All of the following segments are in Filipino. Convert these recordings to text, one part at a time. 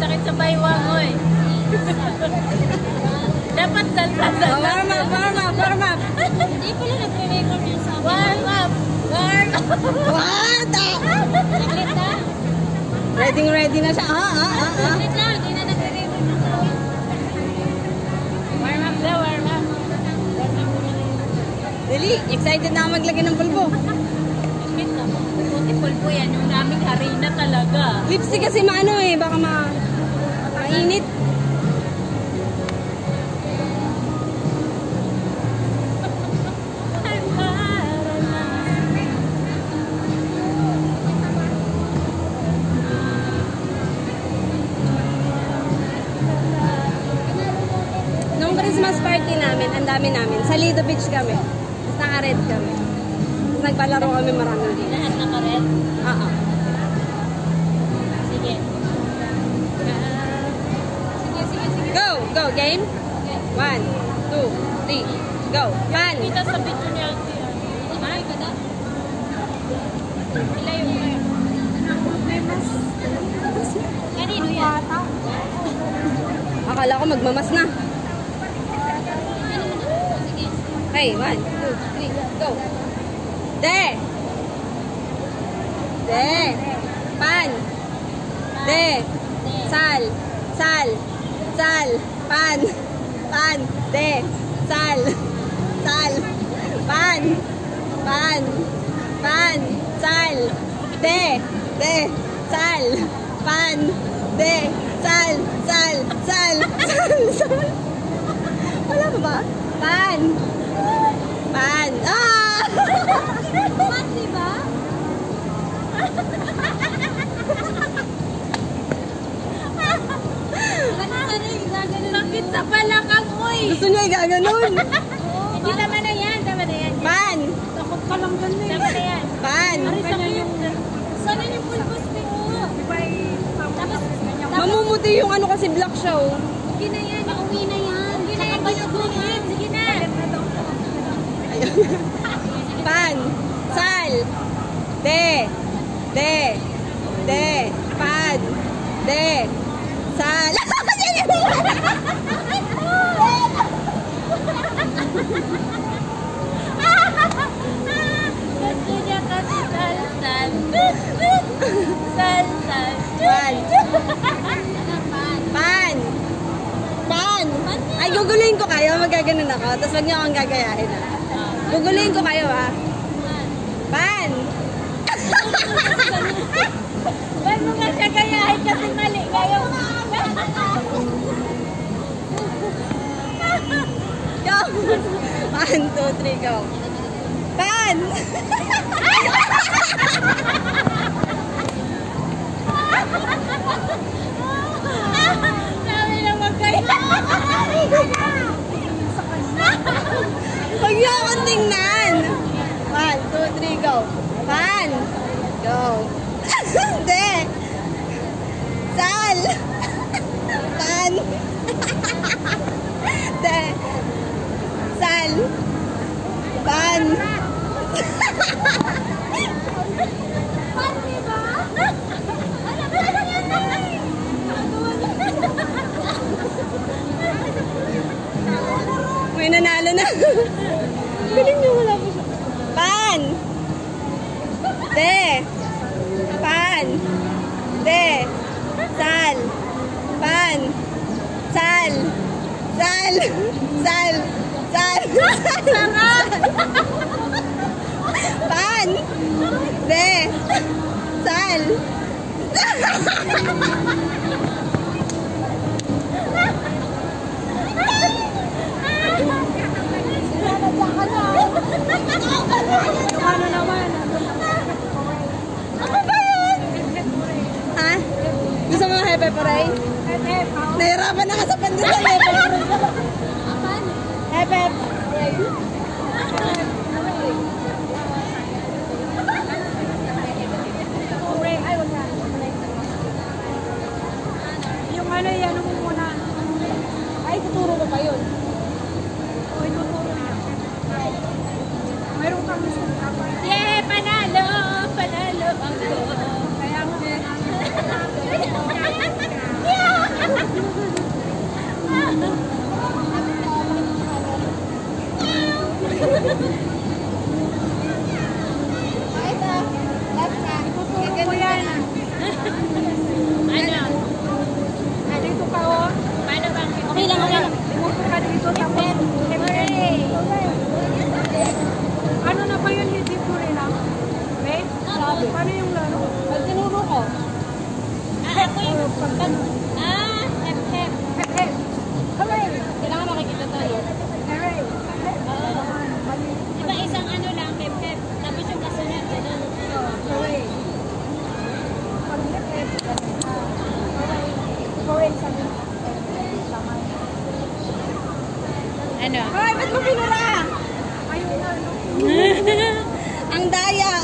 sakit sa baywang mo eh. Dapat salsa. Warm up. Hindi pala nagre-record yung sa amin. Warm up. What? Saglit na. Ready na siya. Saglit lang, hindi na nagre-record yung sa amin. Warm up. Dali, excited na ako maglagay ng pulbo. Wait na. Buti pulbo yan. Yung naming harina talaga. Lipstick kasi maano eh, baka mainit. Nung Christmas party namin, ang dami namin. Sa Lido Beach kami. Tapos naka-red kami. Tapos nagpalaro kami maraming games. Lahat naka-red? Oo. Sige. Go, game? 1, 2, 3, go. Pan! Kita sa picture niya. Ay, kada. Ilayo mo yun. Kanino yan? Akala ko magmamas na. Okay, 1, 2, 3, go. De! Pan! De! Sal! Pan! De! Sal! Pan! Sal! De! Sal! Pan! De! Sal! Wala pa ba? Pan! Ah! Pan, diba? Bakit sa palakang mo eh? Gusto niya igaganon. Hindi tama na yan. Pan! Takot ka lang ganun. Tama na yan. Pan! Sana yung pulbos mo. Mamumuti yung ano kasi black siya oh. Sige na yan. Pauwi na yan. Sige na. Pan! Sal! De! Pan! De! Sal! Gusto niya kasi sal. Pan! Ay, guguluhin ko kayo. Magaganon ako. Tapos wag niyo akong gagayahin. Guguluhin ko kayo ha. Pan! Huwag mo nga siya gayahin kasi mali kayo. Go! 1, 2, 3, go. Pan! Sabi na magayahin. Huwag niyo akong tingnan. 1, 2, 3, go. Pan! Go. De! Sal! Pan! De! Sal! Pan! Pan, diba? May nanalo na. Galing niyo, wala po siya. Pan! De! Pan! De! Sal! Pan! Sal! Pan! De! Sal! Ano naman? Ano ba yun? Ha? Gusto mo hepe paray? Nahirapan na ka sa pandesal hepe. Hepe paray. Yung ano yan, mo muna. Ay, tuturo ko pa yun. O, ituturo niya. Mayroon kang gusto kapag. Yeah, panalo ako. Kaya mo. Yeah! Hep hep. Kailangan makikita tayo. Diba isang ano lang, hep hep. Tapos yung kasunod, gano'n. Ano? Ay, ba't mo pinura? Ang daya.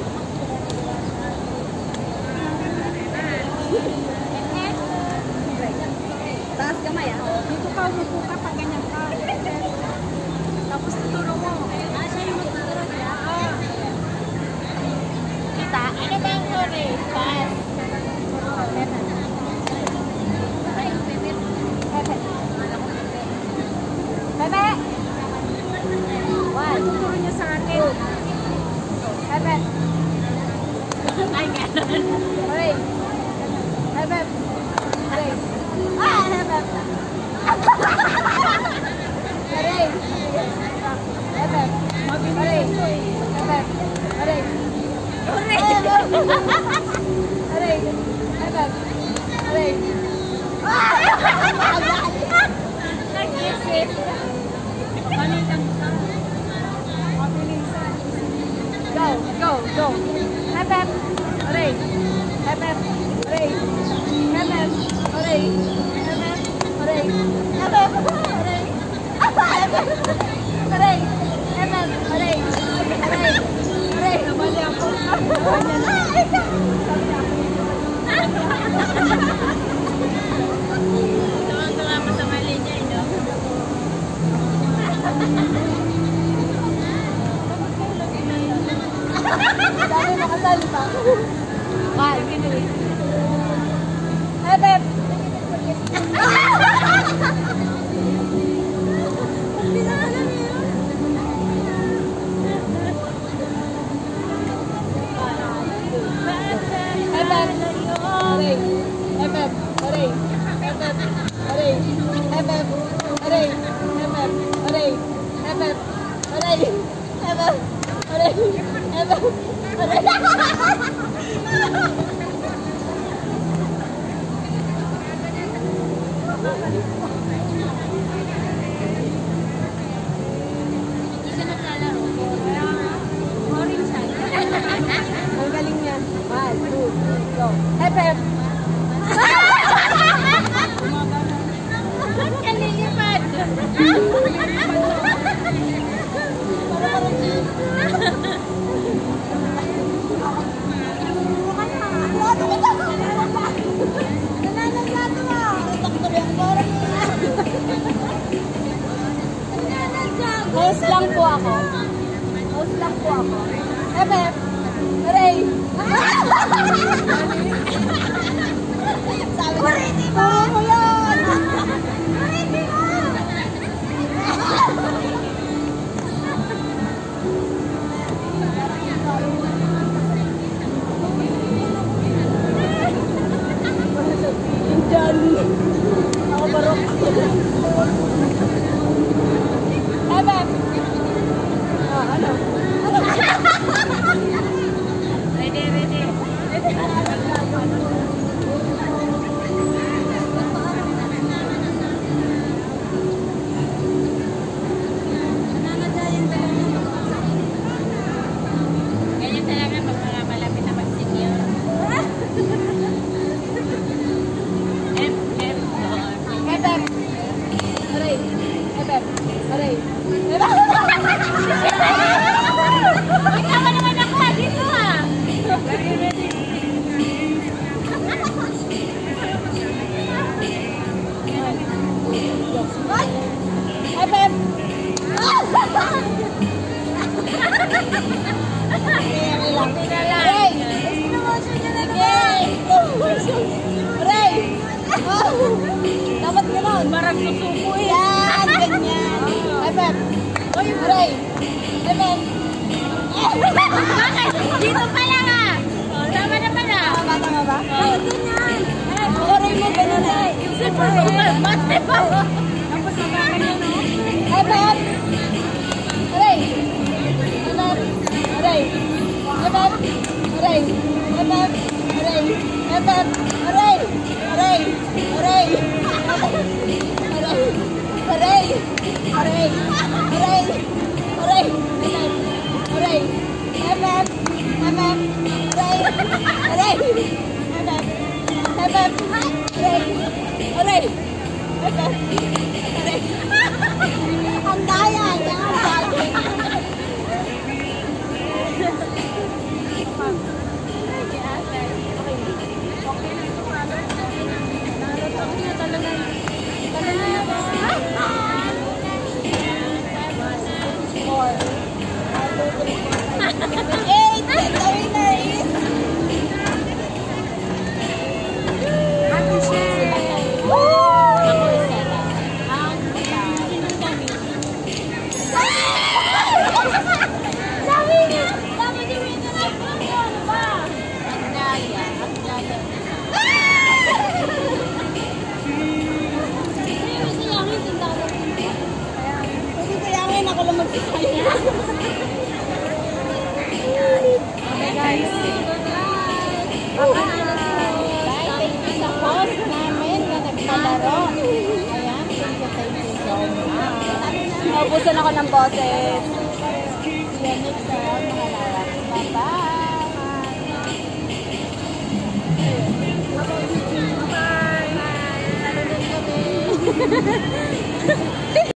Taas kamay ah. Dito ka, umupo ka pag ganyan ka. Tapos tuturo mo. Siya yung magtuturo niya. Kita? Ano ba ang hore? Pass. Bebe! Tuturo niya sa atin. Bebe! Ay, gano'n. Hooray! Bebe! Hooray! Ah! Bebe! Hooray! Bebe! Hooray! Bebe! Hooray! Hooray! Bebe! Hooray! Nag-isip. Go! Go! Go! Bebe! Hooray! Bebe! Hooray! Bebe! Hooray! Bebe! Hooray! Bebe! Hooray! Hooray! Bebe! Hooray! Hooray! Hooray! Namali ako. Tuwang-tuwa mo sa mali niya, no? Dami makasali pa. One, two. Bebe! Hindi siya naglalaro. Boring siya. Ang galing niya. One, two, go. Hep, Ba't ka lilipad? Host lang po ako. Host lang po ako. Hep, hooray! Sabi ko, turo mo yun! Indian. Ako barok. Ebe. Ano? Ready, ready. Ganyan talaga pag mga malapit na mag-senior. F, F, Ebe. Hooray. Ebe. Hooray. Ebe. Ikaw ba naman ako? Dito ah! Ebe. Hooray. Hooray. Dapat gano'n. Parang susuko eh. Yan, ganyan. Ebe. Hooray. Ebe. Dito pala nga! Oh, tama na pala. Tama ba? Dapat ganyan. Hooray mo, ganun eh. Super super bate pa. Tapos magaganyan, no? Ebe. Hooray. Ebe. Hooray. Ebe. Hooray. Ebe. Hooray. Ebe. Hooray. Hooray! Hooray! Hooray! Hooray! Hooray! Hooray! Hooray! FF! FF! Hooray! Hooray! FF! FF! Hooray! Hooray! FF! Hooray! Ang daya! Ang daya! Ako lang magsisaya. Okay guys. Thank you sa host namin na nagpalaro. Ayan, thank you so much. Naubusan ako ng boses. See you next time, mga lalaki. Bye-bye! Bye-bye!